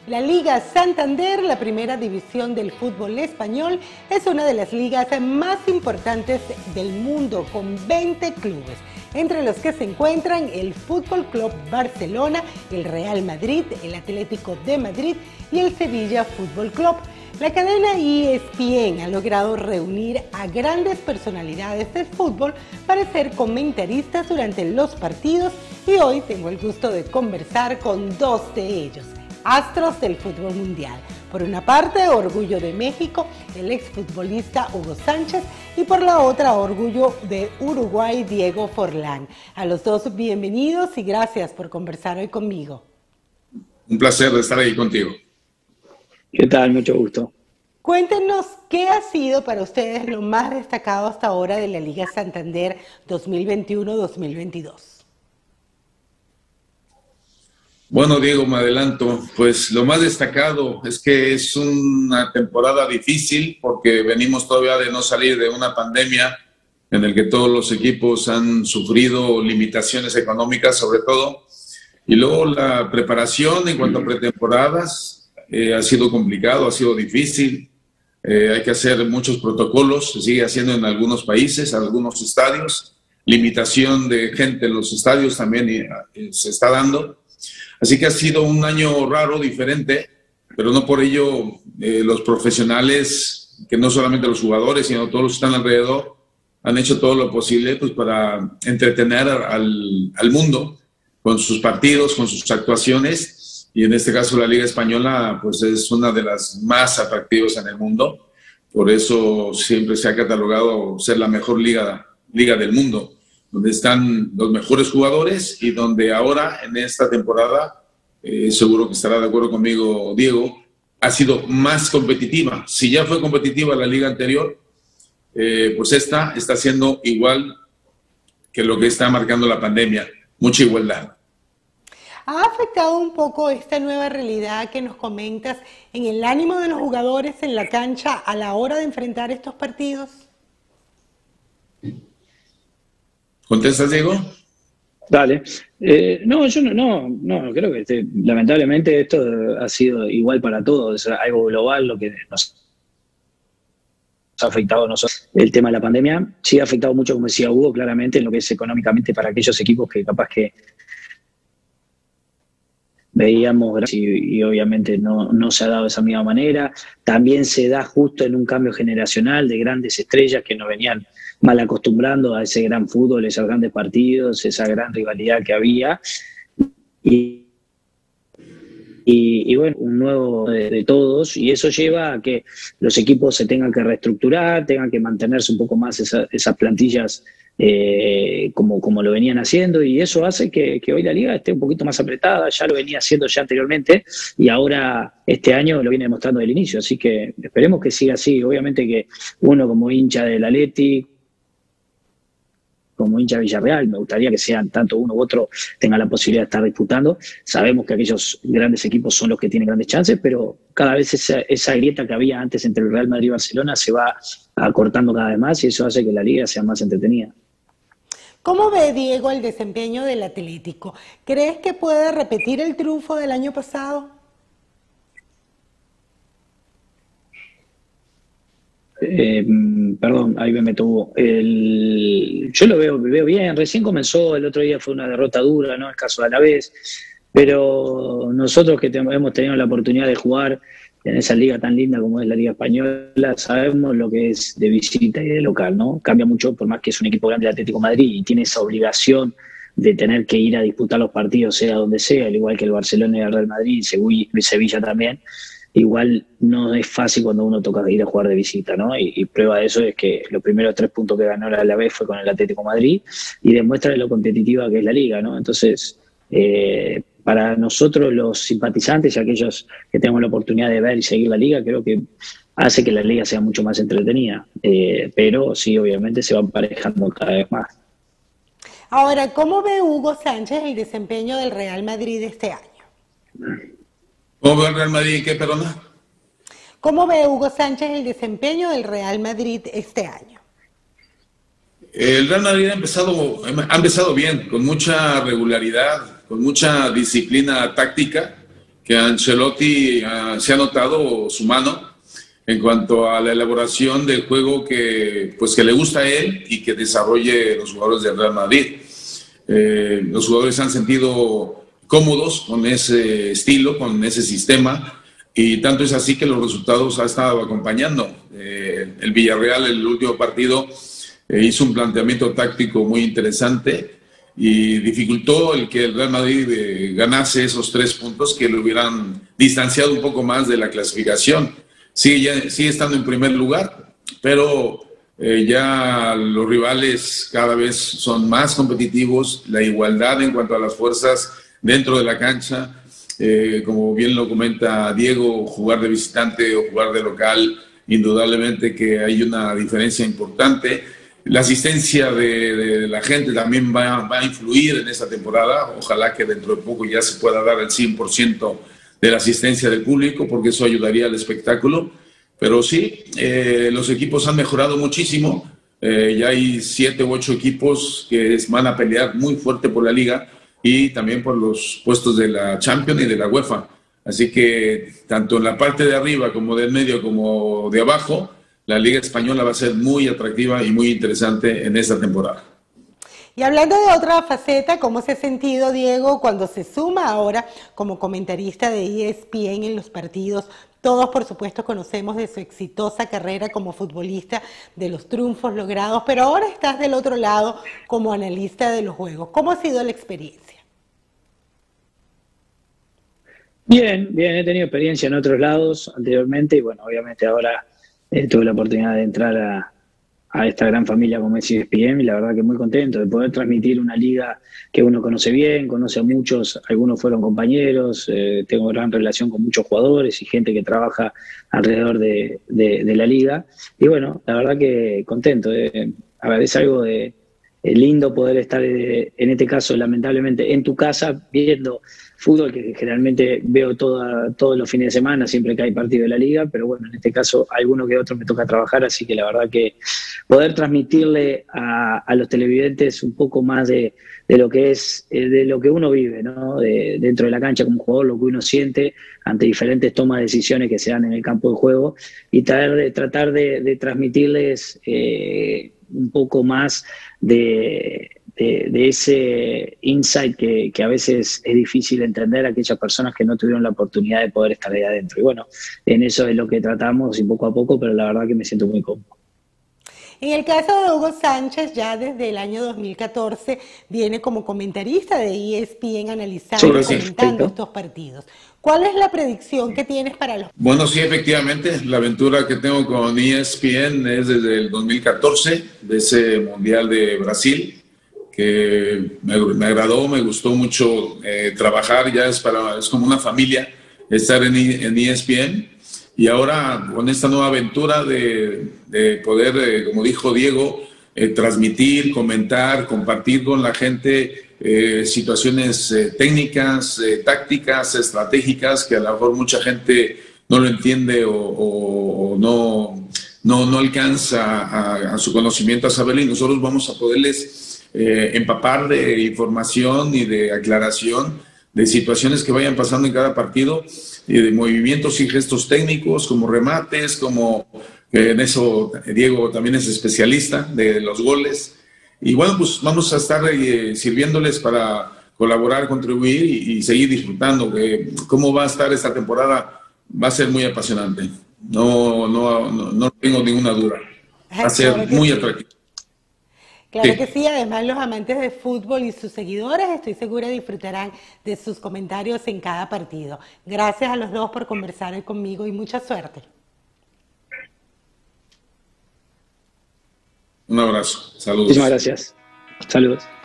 La Liga Santander, la primera división del fútbol español, es una de las ligas más importantes del mundo, con 20 clubes, entre los que se encuentran el Fútbol Club Barcelona, el Real Madrid, el Atlético de Madrid y el Sevilla Fútbol Club. La cadena ESPN ha logrado reunir a grandes personalidades del fútbol para ser comentaristas durante los partidos, y hoy tengo el gusto de conversar con dos de ellos, astros del fútbol mundial. Por una parte, orgullo de México, el exfutbolista Hugo Sánchez, y por la otra, orgullo de Uruguay, Diego Forlán. A los dos, bienvenidos y gracias por conversar hoy conmigo. Un placer estar ahí contigo. ¿Qué tal? Mucho gusto. Cuéntenos qué ha sido para ustedes lo más destacado hasta ahora de la Liga Santander 2021-2022. Bueno, Diego, me adelanto. Pues lo más destacado es que es una temporada difícil porque venimos todavía de no salir de una pandemia en el que todos los equipos han sufrido limitaciones económicas sobre todo. Y luego la preparación en cuanto a pretemporadas ha sido complicado, ha sido difícil. Hay que hacer muchos protocolos, se sigue haciendo en algunos países, algunos estadios. Limitación de gente en los estadios también se está dando. Así que ha sido un año raro, diferente, pero no por ello los profesionales, que no solamente los jugadores, sino todos los que están alrededor, han hecho todo lo posible pues, para entretener al mundo con sus partidos, con sus actuaciones. Y en este caso la Liga Española pues, es una de las más atractivas en el mundo. Por eso siempre se ha catalogado ser la mejor liga del mundo, donde están los mejores jugadores y donde ahora, en esta temporada, seguro que estará de acuerdo conmigo Diego, ha sido más competitiva. Si ya fue competitiva la liga anterior, pues esta está siendo igual que lo que está marcando la pandemia, mucha igualdad. ¿Ha afectado un poco esta nueva realidad que nos comentas en el ánimo de los jugadores en la cancha a la hora de enfrentar estos partidos? ¿Contestas, Diego? Dale. No, yo no creo que lamentablemente esto ha sido igual para todos, es algo global lo que nos ha afectado a nosotros. El tema de la pandemia sí ha afectado mucho, como decía Hugo, claramente en lo que es económicamente para aquellos equipos que capaz que veíamos y obviamente no se ha dado de esa misma manera. También se da justo en un cambio generacional de grandes estrellas que nos venían mal acostumbrando a ese gran fútbol, esos grandes partidos, esa gran rivalidad que había. Y bueno, un nuevo de todos, y eso lleva a que los equipos se tengan que reestructurar, tengan que mantenerse un poco más esas plantillas como lo venían haciendo, y eso hace que hoy la liga esté un poquito más apretada. Ya lo venía haciendo ya anteriormente y ahora este año lo viene demostrando desde el inicio, así que esperemos que siga así. Obviamente que uno como hincha del Atleti, como hincha de Villarreal, me gustaría que sean tanto uno u otro tengan la posibilidad de estar disputando. Sabemos que aquellos grandes equipos son los que tienen grandes chances, pero cada vez esa grieta que había antes entre el Real Madrid y Barcelona se va acortando cada vez más, y eso hace que la liga sea más entretenida. ¿Cómo ve, Diego, el desempeño del Atlético? ¿Crees que puede repetir el triunfo del año pasado? Perdón, ahí me meto. Yo lo veo bien. Recién comenzó, el otro día fue una derrota dura, ¿no? El caso de Alavés, pero nosotros que hemos tenido la oportunidad de jugar en esa liga tan linda como es la Liga Española, sabemos lo que es de visita y de local, ¿no? Cambia mucho, por más que es un equipo grande el Atlético de Madrid y tiene esa obligación de tener que ir a disputar los partidos, sea donde sea, al igual que el Barcelona y el Real Madrid y Sevilla también. Igual no es fácil cuando uno toca ir a jugar de visita, ¿no? Y prueba de eso es que los primeros 3 puntos que ganó la Alavés fue con el Atlético de Madrid, y demuestra lo competitiva que es la liga, ¿no? Entonces, para nosotros los simpatizantes y aquellos que tenemos la oportunidad de ver y seguir la liga, creo que hace que la liga sea mucho más entretenida, pero sí, obviamente se va emparejando cada vez más. Ahora, ¿cómo ve Hugo Sánchez el desempeño del Real Madrid este año? ¿Cómo ve el Real Madrid? ¿Qué, perdona? ¿Cómo ve Hugo Sánchez el desempeño del Real Madrid este año? El Real Madrid ha empezado bien, con mucha regularidad, con mucha disciplina táctica, que Ancelotti se ha notado su mano en cuanto a la elaboración del juego que le gusta a él y que desarrolle los jugadores del Real Madrid. Los jugadores se han sentido cómodos con ese estilo, con ese sistema, y tanto es así que los resultados ha estado acompañando. El Villarreal, el último partido, hizo un planteamiento táctico muy interesante y dificultó el que el Real Madrid ganase esos 3 puntos que lo hubieran distanciado un poco más de la clasificación. Sigue estando en primer lugar, pero ya los rivales cada vez son más competitivos, la igualdad en cuanto a las fuerzas dentro de la cancha, como bien lo comenta Diego, jugar de visitante o jugar de local, indudablemente que hay una diferencia importante. La asistencia de la gente también va a influir en esta temporada, ojalá que dentro de poco ya se pueda dar el 100% de la asistencia del público, porque eso ayudaría al espectáculo. Pero sí, los equipos han mejorado muchísimo. Ya hay 7 u 8 equipos que van a pelear muy fuerte por la liga y también por los puestos de la Champions y de la UEFA. Así que tanto en la parte de arriba como del medio como de abajo, la Liga Española va a ser muy atractiva y muy interesante en esta temporada. Y hablando de otra faceta, ¿cómo se ha sentido, Diego, cuando se suma ahora como comentarista de ESPN en los partidos? Todos, por supuesto, conocemos de su exitosa carrera como futbolista, de los triunfos logrados, pero ahora estás del otro lado como analista de los juegos. ¿Cómo ha sido la experiencia? Bien, he tenido experiencia en otros lados anteriormente y bueno, obviamente ahora tuve la oportunidad de entrar a esta gran familia como es ESPN y la verdad que muy contento de poder transmitir una liga que uno conoce bien, conoce a muchos, algunos fueron compañeros, tengo gran relación con muchos jugadores y gente que trabaja alrededor de la liga y bueno, la verdad que contento, a ver, es algo de lindo poder estar en este caso lamentablemente en tu casa viendo fútbol que generalmente veo todos los fines de semana, siempre que hay partido de la liga, pero bueno, en este caso alguno que otro me toca trabajar, así que la verdad que poder transmitirle a los televidentes un poco más de lo que es, de lo que uno vive, ¿no? Dentro de la cancha como jugador, lo que uno siente ante diferentes tomas de decisiones que se dan en el campo de juego y tratar de transmitirles un poco más de ese insight que a veces es difícil entender a aquellas personas que no tuvieron la oportunidad de poder estar ahí adentro. Y bueno, en eso es lo que tratamos y poco a poco, pero la verdad que me siento muy cómodo. En el caso de Hugo Sánchez, ya desde el año 2014 viene como comentarista de ESPN analizando y comentando estos partidos. ¿Cuál es la predicción que tienes para los...? Bueno, sí, efectivamente, la aventura que tengo con ESPN es desde el 2014, de ese Mundial de Brasil, que me agradó, me gustó mucho trabajar, ya es como una familia estar en ESPN. Y ahora con esta nueva aventura de poder, como dijo Diego, transmitir, comentar, compartir con la gente situaciones técnicas, tácticas, estratégicas, que a lo mejor mucha gente no lo entiende o no alcanza a su conocimiento a saberlo, y nosotros vamos a poderles empapar de información y de aclaración de situaciones que vayan pasando en cada partido, y de movimientos y gestos técnicos, como remates, como en eso Diego también es especialista de los goles. Y bueno, pues vamos a estar sirviénolles para colaborar, contribuir y seguir disfrutando. ¿Cómo va a estar esta temporada? Va a ser muy apasionante. No tengo ninguna duda. Va a ser muy atractivo. Claro que sí, además los amantes de fútbol y sus seguidores estoy segura disfrutarán de sus comentarios en cada partido. Gracias a los dos por conversar conmigo y mucha suerte. Un abrazo, saludos. Muchísimas gracias, saludos.